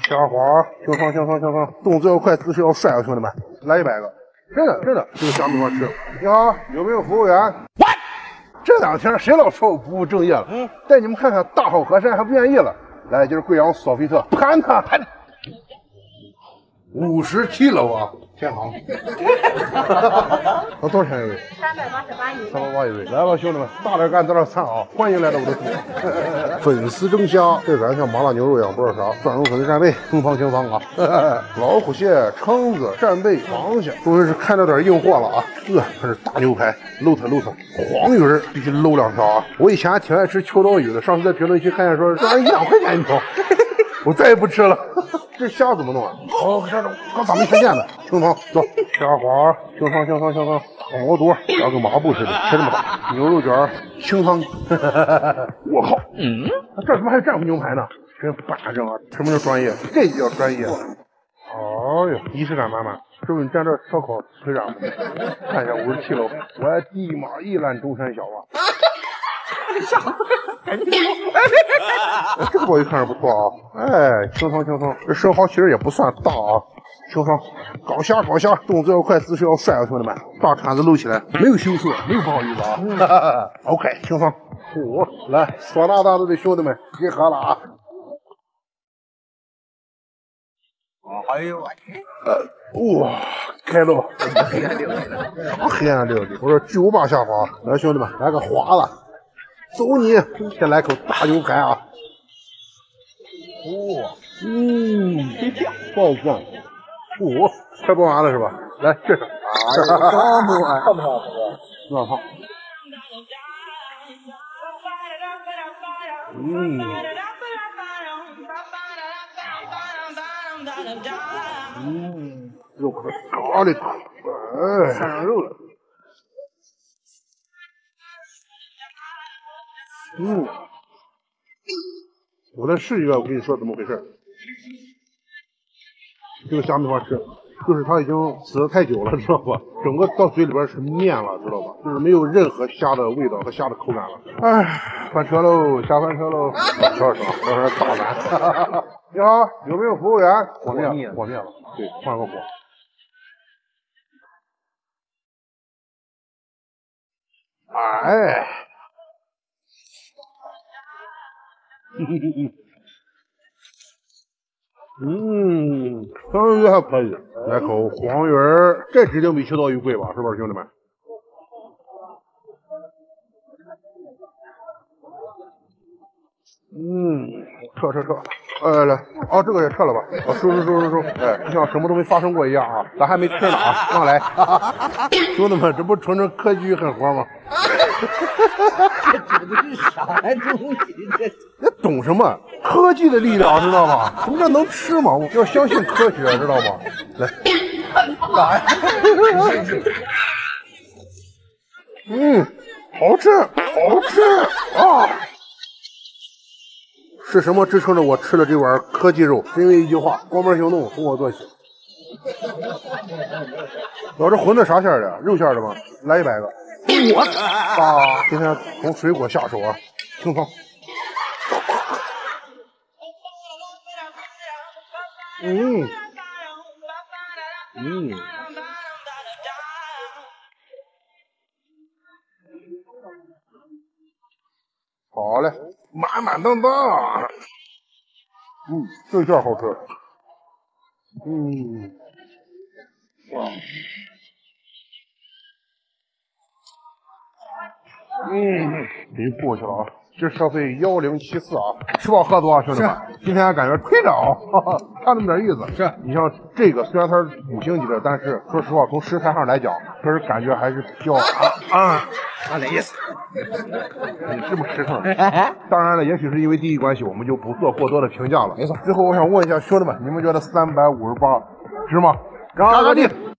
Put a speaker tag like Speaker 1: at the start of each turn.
Speaker 1: 下滑，轻松轻松轻松，动作要快，姿势要帅啊，兄弟们，来100个，真的这个虾米饭吃。你好，有没有服务员？这2天谁老说我不务正业了？带你们看看大好河山还不愿意了。来，就是贵阳索菲特，盘它57楼啊，天行。那多少钱一位？388一位。来吧，兄弟们，大点干，大点餐啊！欢迎来到我的厨房。粉丝蒸虾，这咱像麻辣牛肉一样，不知道啥。蒜蓉粉丝扇贝，清芳清芳啊！老虎蟹、蛏子、扇贝、螃蟹，终于是看到点硬货了啊！这是大牛排，露它。黄鱼必须搂2条啊！我以前还挺爱吃秋刀鱼的，上次在评论区看见说这玩意1、2块钱一条，我再也不吃了。这虾怎么弄啊？好，刚咋没看见呢？清汤，走，虾滑，清汤，好多，像个抹布似的，切这么大。牛肉卷，清汤。我靠，这怎么还有战斧牛排呢？真板正啊！什么叫专业？这就叫专业。哎呀，仪式感满满。师傅，你站这烧烤推啥？看一下57楼，我地马一览舟山小啊。这个包一看着不错啊，哎，清汤，这生蚝其实也不算大啊，清汤，搞虾，动作要快，姿势要帅啊，兄弟们，大铲子搂起来，没有羞涩，没有不好意思啊，OK， 清汤，来，唢呐大队的兄弟们，别喝了啊！
Speaker 2: 哎呦我
Speaker 1: 去！哇，开了吧！黑暗料理，我说巨无霸下滑，来兄弟们，来个滑了。走你！先来口大牛排啊！爆赞！快播完了是吧？来，这是。
Speaker 2: 刚播完，看不看？
Speaker 1: 那好。肉可咖喱大，哎，涮上肉了。我再试一个，我跟你说怎么回事。这个虾米饭吃，就是它已经死得太久了，知道吧？整个到嘴里边是面了，知道吧？就是没有任何虾的味道和虾的口感了。哎，翻车喽，下翻车喽！瞧，这是大碗。你好，有没有服务员？和面了，对，换个火。哎。鱼还可以，来口黄鱼儿，这指定比秋刀鱼贵吧？是不是，兄弟们？撤，来，这个也撤了吧？收，哎，就像什么都没发生过一样啊，咱还没吃呢啊，让来，兄弟们，这不纯科技狠活吗？
Speaker 2: 这是啥东西？
Speaker 1: 这懂什么？科技的力量，知道吗？什么叫能吃嘛？要相信科学，知道吗？来，来，好吃啊！是什么支撑着我吃了这碗科技肉？是因为一句话：光门行动，从我做起。老这馄饨啥馅的？肉馅的吗？来100个。我操！今天从水果下手啊，清汤。好嘞，满满当当。这馅好吃。哇。别过去了啊！这消费1074啊，吃饱喝足啊，兄弟们！今天感觉推着啊，差那么点意思。是你像这个，虽然它是5星级的，但是说实话，从食材上来讲，确实感觉还是比较
Speaker 2: 啥意思？
Speaker 1: 你这么实诚。当然了，也许是因为地域关系，我们就不做过多的评价了。
Speaker 2: 没错。
Speaker 1: 最后，我想问一下兄弟们，你们觉得358值吗？
Speaker 2: 让个地。